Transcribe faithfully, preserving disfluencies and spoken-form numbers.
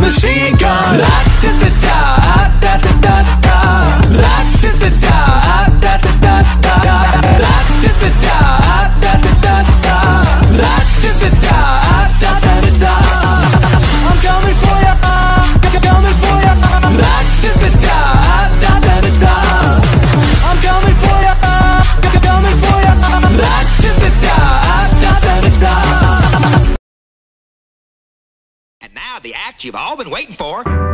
machine gun. La-da-da-da, da-da-da-da. La-da-da-da, da-da-da-da. La-da-da-da, da-da-da-da. La-da-da-da, da-da-da-da. I'm coming for ya, coming for ya. La-da-da-da, da-da-da-da. I'm coming for ya, coming for ya. La-da-da-da, da-da-da-da. And now the act you've all been waiting for.